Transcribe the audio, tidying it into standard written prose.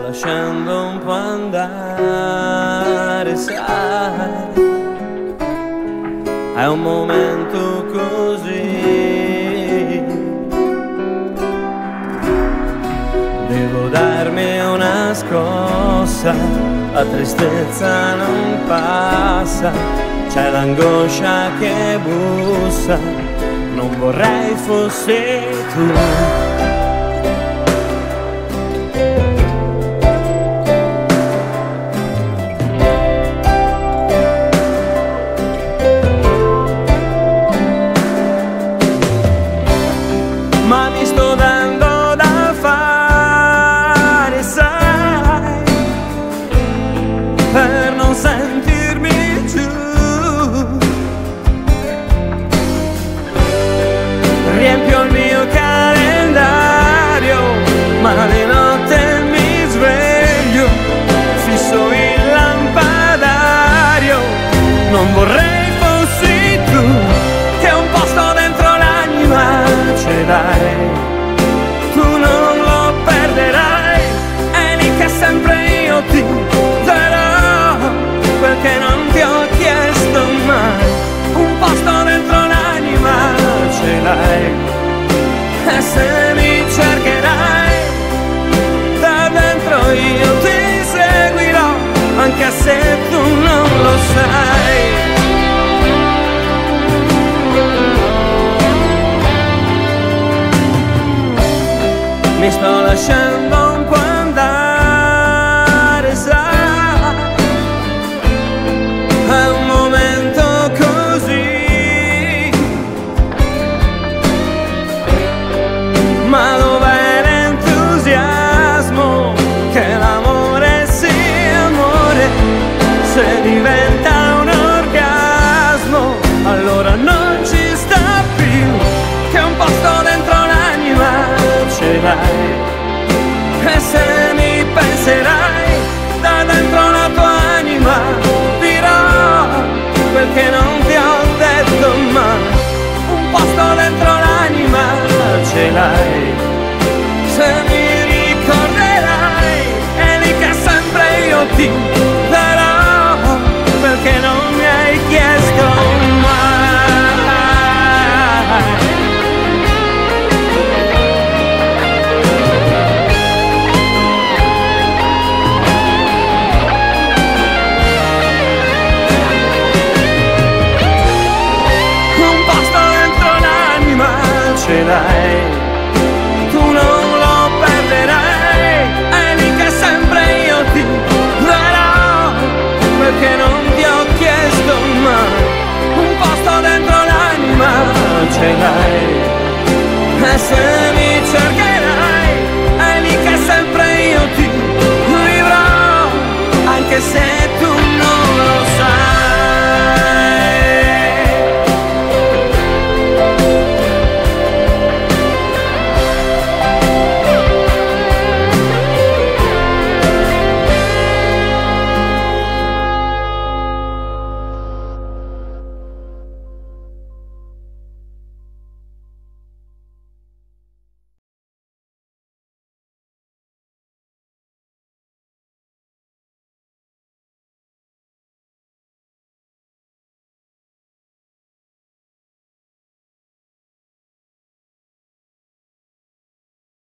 lasciando un po' andare, sai, è un momento così, devo darmi una scossa, la tristezza non passa, c'è l'angoscia che bussa, non vorrei fossi tu. Ma mi sto dando da fare, sai, per non sentirmi giù. Riempio il mio calendario, ma di notte mi sveglio, fisso il lampadario, non vorrei fossi tu, che un posto dentro l'anima ce l'hai, tu non lo perderai, è lì che sempre io ti darò quel che non ti ho chiesto mai, un posto dentro l'anima ce l'hai, e se mi cercherai da dentro io ti seguirò, anche se tu non lo sai. Mi sto lasciando un po' andare, sai, è un momento così, ma dov'è l'entusiasmo che l'amore sia amore, se diventa un orgasmo allora non ci sta più, che un posto dentro l'anima ce l'hai, e se mi penserai da dentro la tua anima dirò quel che non ti ho detto mai, un posto dentro l'anima ce l'hai, se mi ricorderai è lì che sempre io ti